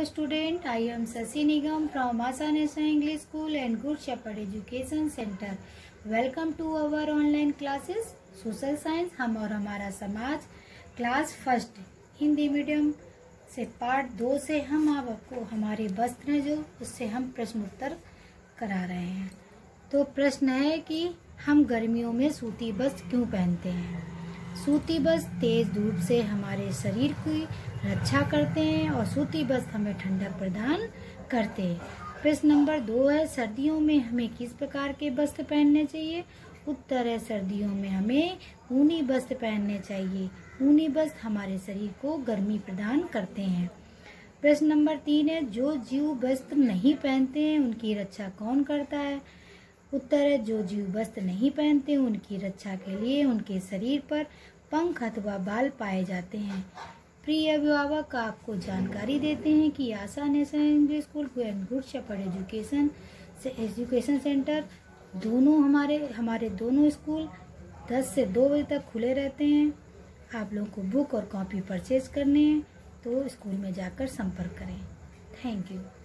Hello student, I am Sasi Nigam from Asa National English School and Good Shepherd Education Center. Welcome to our online classes Social Science हम और हमारा समाज class first Hindi medium से part 2 से हम आपको हमारे वस्त्र हैं जो उससे हम प्रश्न उत्तर करा रहे हैं। तो प्रश्न है कि हम गर्मियों में सूती वस्त्र क्यों पहनते हैं। सूती वस्त्र तेज धूप से हमारे शरीर की रक्षा करते हैं और सूती वस्त्र हमें ठंडक प्रदान करते हैं। प्रश्न नंबर 2 है सर्दियों में हमें किस प्रकार के वस्त्र पहनने चाहिए। उत्तर है सर्दियों में हमें ऊनी वस्त्र पहनने चाहिए। ऊनी वस्त्र हमारे शरीर को गर्मी प्रदान करते हैं। प्रश्न नंबर 3 है जो जीव वस्त्र नहीं पहनते हैं उनकी रक्षा कौन करता है। उत्तर है जो जीव वस्त्र नहीं पहनते उनकी रक्षा के लिए उनके शरीर पर पंख अथवा बाल पाए जाते हैं। प्रिय अभिभावक आपको जानकारी देते हैं कि Asha national English school and good shepherd education centre दोनों हमारे दोनों स्कूल 10 से 2 बजे तक खुले रहते हैं। आप लोगों को बुक और कॉपी परचेज करने हैं तो स्कूल में जाकर संपर्क करें। Thank you.